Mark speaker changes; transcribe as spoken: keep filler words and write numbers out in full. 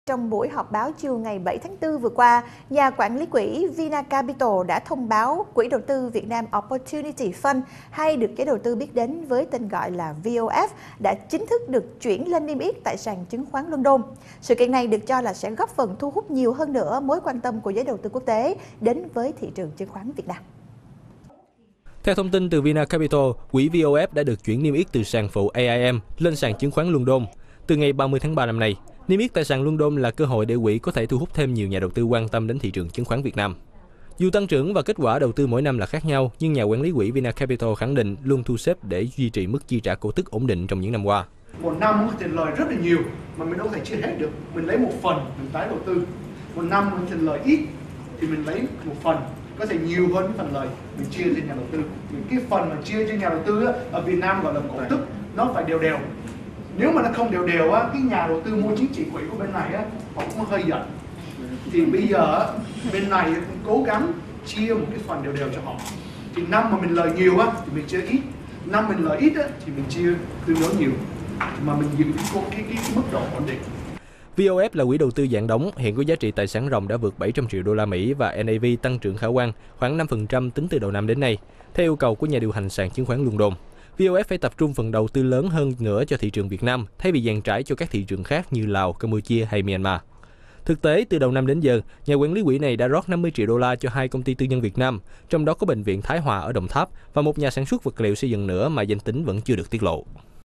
Speaker 1: trong buổi họp báo chiều ngày bảy tháng tư vừa qua, nhà quản lý quỹ Vinacapital đã thông báo Quỹ đầu tư Việt Nam Opportunity Fund, hay được giới đầu tư biết đến với tên gọi là vê o ép, đã chính thức được chuyển lên niêm yết tại sàn chứng khoán London. Sự kiện này được cho là sẽ góp phần thu hút nhiều hơn nữa mối quan tâm của giới đầu tư quốc tế đến với thị trường chứng khoán Việt Nam.
Speaker 2: Theo thông tin từ Vinacapital, quỹ vê o ép đã được chuyển niêm yết từ sàn phụ a i em lên sàn chứng khoán London. Từ ngày ba mươi tháng ba năm nay, niêm yết tại sàn London là cơ hội để quỹ có thể thu hút thêm nhiều nhà đầu tư quan tâm đến thị trường chứng khoán Việt Nam. Dù tăng trưởng và kết quả đầu tư mỗi năm là khác nhau, nhưng nhà quản lý quỹ Vinacapital khẳng định luôn thu xếp để duy trì mức chi trả cổ tức ổn định trong những năm qua.
Speaker 3: Một năm có tiền lời rất là nhiều mà mình đâu thể chia hết được. Mình lấy một phần mình tái đầu tư. Một năm mình tiền lời ít thì mình lấy một phần, có thể nhiều hơn cái phần lời mình chia cho nhà đầu tư. Cái phần mà chia cho nhà đầu tư á, ở Việt Nam gọi là cổ tức, nó phải đều đều. Nếu mà nó không đều đều á, cái nhà đầu tư mua chính trị quỹ của bên này á, họ cũng hơi giận. Thì bây giờ bên này cũng cố gắng chia một cái phần đều đều cho họ. Thì năm mà mình lời nhiều á thì mình chia ít, năm mình lời ít á thì mình chia tương đối nhiều, mà mình giữ cái, cái, cái, cái mức độ ổn định.
Speaker 2: vê o ép là quỹ đầu tư dạng đóng, hiện có giá trị tài sản ròng đã vượt bảy trăm triệu đô la Mỹ và en a vê tăng trưởng khả quan khoảng năm phần trăm tính từ đầu năm đến nay, theo yêu cầu của nhà điều hành sàn chứng khoán London. vê o ép phải tập trung phần đầu tư lớn hơn nữa cho thị trường Việt Nam, thay vì dàn trải cho các thị trường khác như Lào, Campuchia hay Myanmar. Thực tế, từ đầu năm đến giờ, nhà quản lý quỹ này đã rót năm mươi triệu đô la cho hai công ty tư nhân Việt Nam, trong đó có Bệnh viện Thái Hòa ở Đồng Tháp và một nhà sản xuất vật liệu xây dựng nữa mà danh tính vẫn chưa được tiết lộ.